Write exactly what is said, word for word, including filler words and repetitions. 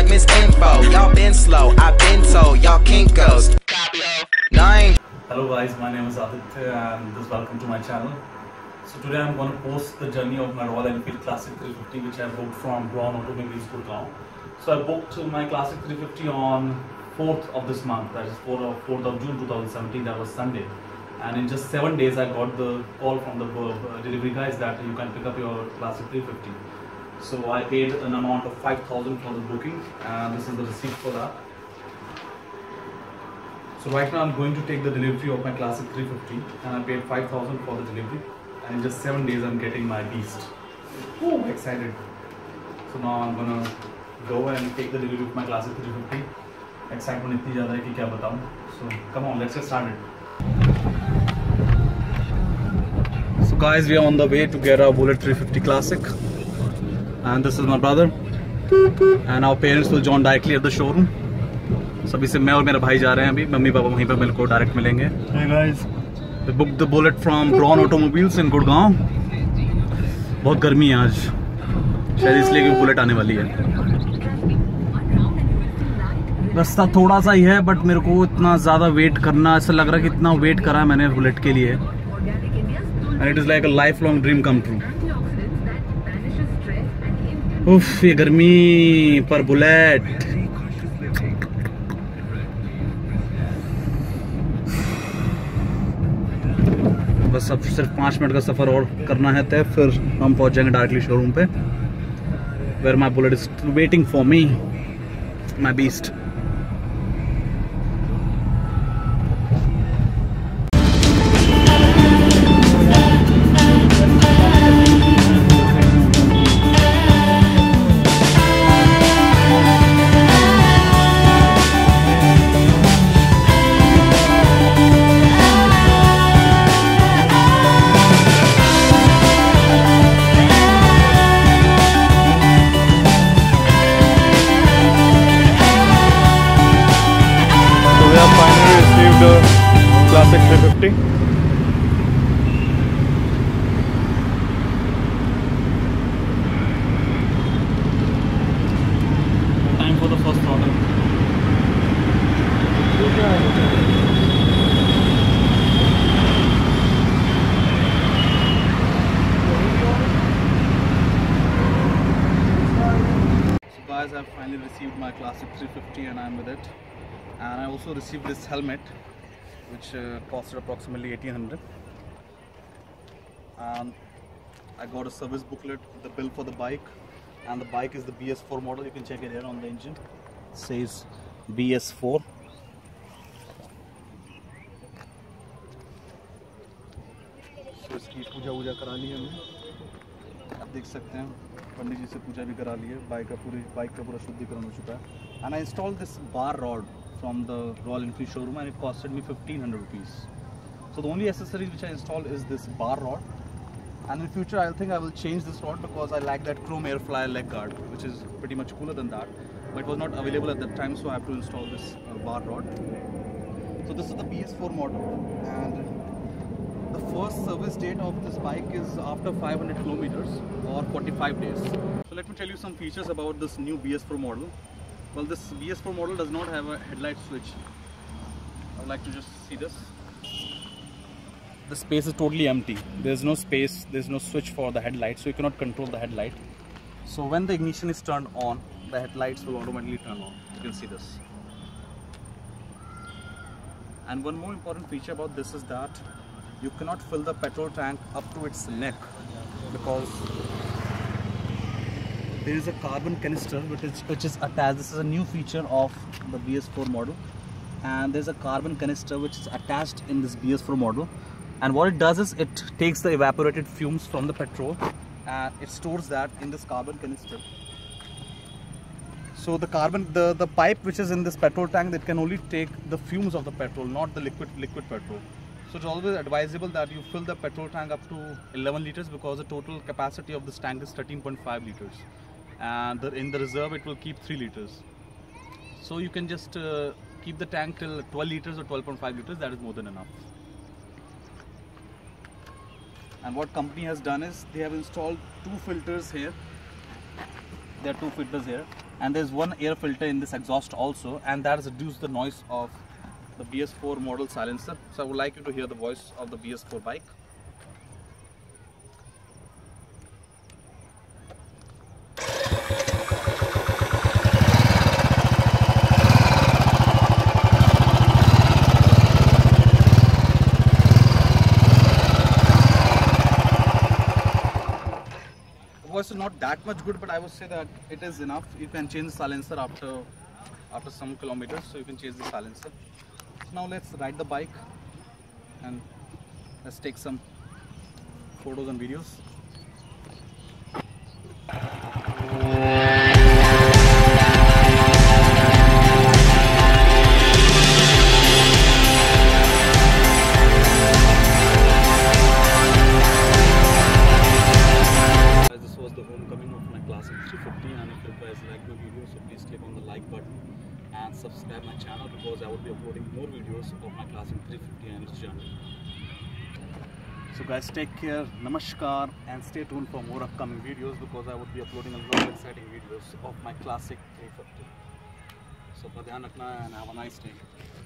like Miss Info. Y'all been slow, I been told. Y'all kinkos. Nine. Hello guys, my name is Aditya and this welcome to my channel. So today I'm going to post the journey of my Royal Enfield Classic three fifty, which I booked from Braun Automobiles, Gurgaon. So I booked my Classic three fifty on fourth of this month, that is fourth of June two thousand seventeen, that was Sunday. And in just seven days I got the call from the uh, delivery guys that you can pick up your Classic three fifty. So I paid an amount of five thousand for the booking and this is the receipt for that. So right now I'm going to take the delivery of my Classic three fifty and I paid five thousand for the delivery, and in just seven days I'm getting my beast. Oh, excited. So now I'm gonna go and take the delivery of my Classic three fifty. Excitement इतनी ज़्यादा है कि क्या बताऊँ. So come on, let's get started. So guys, we are on the way to get our Bullet three fifty Classic, and this is my brother, and our parents will join directly at the showroom. सभी से मैं और मेरा भाई जा रहे हैं अभी. मम्मी पापा वहीं पर मेरे को डायरेक्ट मिलेंगे. Hey guys, we booked the Bullet from Braun Automobiles in Gurgaon. बहुत गर्मी है आज, शायद इसलिए कि बुलेट आने वाली है. रास्ता थोड़ा सा ही है बट मेरे को इतना ज़्यादा वेट करना, ऐसा लग रहा है कि इतना वेट करा है मैंने बुलेट के लिए. And it is like a life long dream come true. उफ, ये गर्मी पर बुलेट. बस अब सिर्फ पाँच मिनट का सफ़र और करना है तय, फिर हम पहुंच जाएंगे डायरेक्टली शोरूम पे, where my Bullet is waiting for me, my beast. Classic three fifty. Time for the first order. So guys, I've finally received my Classic three fifty and I'm with it. And I also received this helmet, which uh, costed approximately eighteen hundred. And I got a service booklet, the bill for the bike, and the bike is the B S four model. You can check it here on the engine. It says B S four. So इसकी पूजा वूजा करा ली है हमने. आप देख सकते हैं पंडित जी से पूजा भी करा ली है. बाइक का पूरी बाइक का पूरा शुद्धिकरण हो चुका है. And I installed this bar rod from the Royal Enfield showroom and it costed me fifteen hundred rupees. So the only accessories which I installed is this bar rod, and in future I think I will change this rod because I like that chrome airfly leg guard, which is pretty much cooler than that, but it was not available at that time, so I have to install this uh, bar rod. So this is the B S four model, and the first service date of this bike is after five hundred kilometers or forty-five days. So let me tell you some features about this new B S four model. Well, this B S four model does not have a headlight switch. I would like to just see this. The space is totally empty. There is no space, there is no switch for the headlight, so you cannot control the headlight. So when the ignition is turned on, the headlights will automatically turn on. You can see this. And one more important feature about this is that you cannot fill the petrol tank up to its neck, because there is a carbon canister which is, which is attached. This is a new feature of the B S four model, and there's a carbon canister which is attached in this B S four model, and what it does is it takes the evaporated fumes from the petrol and it stores that in this carbon canister. So the carbon, the, the pipe which is in this petrol tank, that can only take the fumes of the petrol, not the liquid liquid petrol. So it's always advisable that you fill the petrol tank up to eleven liters, because the total capacity of this tank is thirteen point five liters. And the, in the reserve it will keep three liters. So you can just uh, keep the tank till twelve liters or twelve point five liters, that is more than enough. And what company has done is they have installed two filters here. There are two filters here, and there's one air filter in this exhaust also, and that has reduced the noise of the B S four model silencer. So I would like you to hear the voice of the B S four bike. Voice is not that much good, but I would say that it is enough. You can change the silencer after after some kilometers, so you can change the silencer. Now let's ride the bike and let's take some photos and videos. This was the homecoming of my Classic three fifty, and if you guys like my video, so please click on the like button and subscribe my channel, because I will be uploading more videos of my Classic three fifty and its journey. So guys, take care, namaskar, and stay tuned for more upcoming videos, because I would be uploading a lot of exciting videos of my Classic three fifty. So, dhyan rakhna and have a nice day.